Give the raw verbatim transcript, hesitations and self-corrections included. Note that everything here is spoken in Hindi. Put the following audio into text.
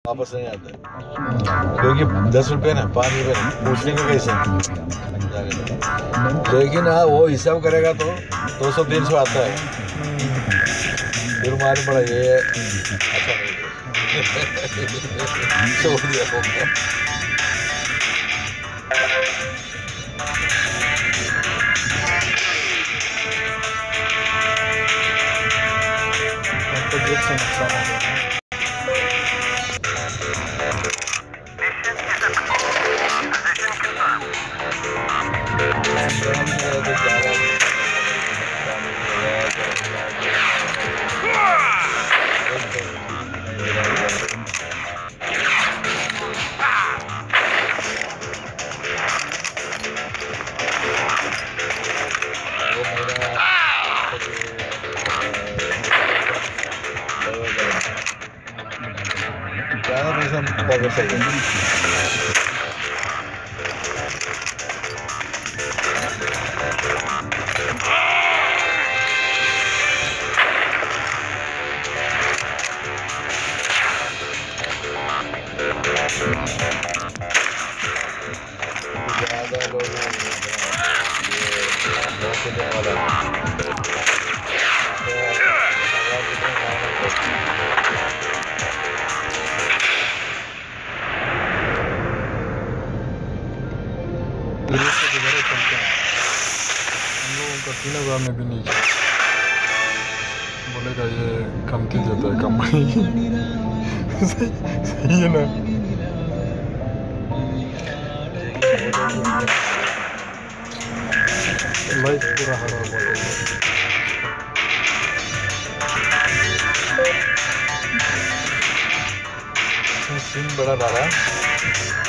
वापस नहीं आते क्योंकि दस रुपये ना पाँच रुपये ना पूछने का कैसे। लेकिन हाँ वो हिसाब करेगा तो दो सौ तीन सौ आता है फिर मालूम पड़ा ये अच्छा नहीं छोड़ दिया तो जेब से नुकसान हो गया। ज़्यादा पैसा पॉकेट से ज़्यादा लोग ये वाला गुजारे चलते हैं हम लोगों का तीन हज़ार में भी नहीं बोलेगा ये कमती देता है कंपनी। सही, सही है ना। लाइफ पूरा हरा हुआ है। सीन बड़ा डाला।